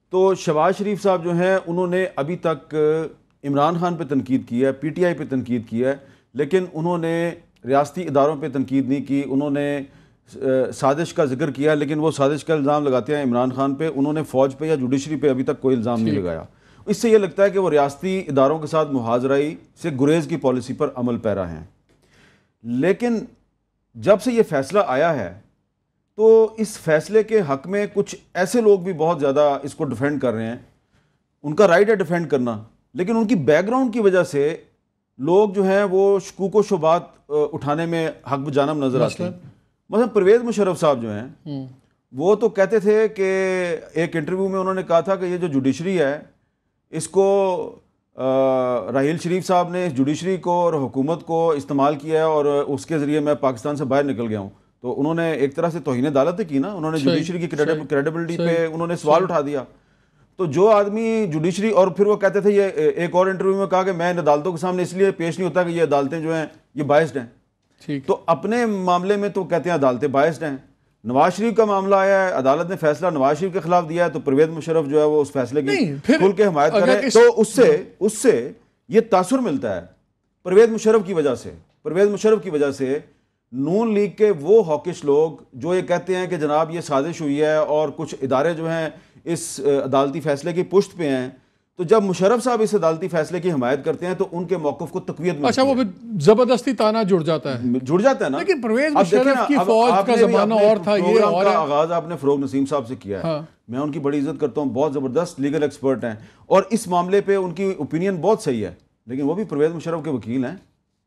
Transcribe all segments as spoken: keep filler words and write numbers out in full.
تو شہباز شریف صاحب جو ہیں انہوں نے ابھی تک عمران خان پہ تنقید کی ہے، پی ٹی آئی پہ تنقید کی ہے، لیکن انہوں نے ریاستی اداروں پہ تنقید نہیں کی. انہوں نے سازش کا ذکر کیا لیکن وہ سازش کا الزام لگاتے ہیں عمران خان پہ. انہوں نے فوج پہ یا جوڈیشری پہ ابھی تک کوئی الزام نہیں لگایا. اس سے یہ لگتا ہے کہ وہ ریاستی اداروں کے ساتھ محاذرائی سے گریز کی پالیسی پر عمل پیرا ہیں. لیکن جب سے یہ فیصلہ آیا ہے تو اس فیصلے کے حق میں کچھ ایسے لوگ بھی بہت زیادہ اس کو ڈیفینڈ کر رہے ہیں. ان کا رائٹ ہے ڈیفینڈ کرنا، لیکن ان کی بیک گراؤنڈ کی وجہ سے لوگ جو ہیں وہ شکوک و شبہات اٹھانے میں حق بجانب نظر آتے ہیں. مثلا پرویز مشرف صاحب جو ہیں وہ تو کہتے تھے کہ ایک انٹرویو میں انہوں نے کہا تھا کہ یہ جو جوڈیشری ہے اس کو راحیل شریف صاحب نے جوڈیشری کو اور حکومت کو استعمال کیا ہے اور اس کے ذریعے میں پاکستان سے باہر نکل گیا ہوں. تو انہوں نے ایک طرح سے توہین عدالت کی نا، انہوں نے جوڈیشری کی کریڈیبلٹی پہ انہوں نے سوال اٹھا دیا. تو جو آدمی جوڈیشری، اور پھر وہ کہتے تھے، یہ ایک اور انٹرویو میں کہا کہ میں ان عدالتوں کے سامنے اس لیے پیش نہیں ہوتا کہ یہ عدالتیں جو ہیں یہ بائسڈ ہیں. تو اپنے معاملے میں تو کہتے ہیں عدالتیں بائسڈ ہیں. نواز شریف کا معاملہ آیا ہے، عدالت نے فیصلہ نواز شریف کے خلاف دیا ہے، تو پرویز مشرف جو ہے وہ اس فیصلے کی کھل کے حمایت کرے. تو اس سے اس سے یہ تاثر ملتا ہے پرویز مشرف کی وجہ سے. پرویز مشرف کی وجہ سے نون لیگ کے وہ ہاکش لوگ جو یہ کہتے ہیں کہ جناب یہ سازش ہوئی ہے اور کچھ ادارے جو ہیں اس عدالتی فیصلے کی پشت پہ ہیں، تو جب مشرف صاحب اس عدالتی فیصلے کی حمایت کرتے ہیں تو ان کے موقف کو تقویت ملتی ہے. اچھا، وہ پھر زبردستی تانا جڑ جاتا ہے جڑ جاتا ہے نا. لیکن پرویز مشرف کی فوج کا زمانہ اور تھا. یہ پروگرام کا آغاز آپ نے فروغ نسیم صاحب سے کیا ہے، میں ان کی بڑی عزت کرتا ہوں، بہت زبردست لیگل ایکسپرٹ ہیں اور اس معاملے پہ ان کی اوپینین بہت صحیح ہے، لیکن وہ بھی پرویز مشرف کے وکیل ہیں.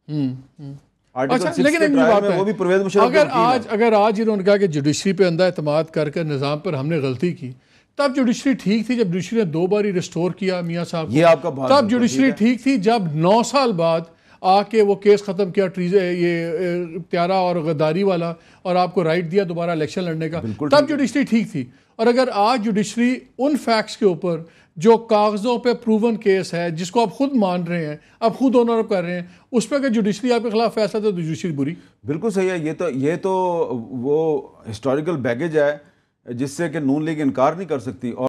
لیکن وہ بھی پرویز مشرف اگر آج اگر آج انہوں نے کہا کہ جوڈیشری پہ اندھا اعتماد کر کے نظام پر ہم نے غلطی کی، تب جوڈیشری ٹھیک تھی جب جوڈیشری نے دو باری ریسٹور کیا میاں صاحب یہ آپ کا بات. تب جوڈیشری ٹھیک تھی جب نو سال بعد آ کے وہ کیس ختم کیا یہ پیارا اور غداری والا اور آپ کو رائٹ دیا دوبارہ الیکشن لڑنے کا، تب جوڈیشری ٹھیک تھی. اور اگر آج جوڈیشری ان فیکٹس کے اوپر جو کاغذوں پہ پروون کیس ہے جس کو آپ خود مان رہے ہیں، آپ خود آنر کر رہے ہیں، اس پہ اگر جوڈیشری آپ کے خلاف فیصلہ تو جوڈیشری بری. بالکل صحیح ہے. یہ تو یہ تو وہ ہسٹوریکل بیگیج ہے جس سے کہ نون لیگ انکار نہیں کر سکتی. اور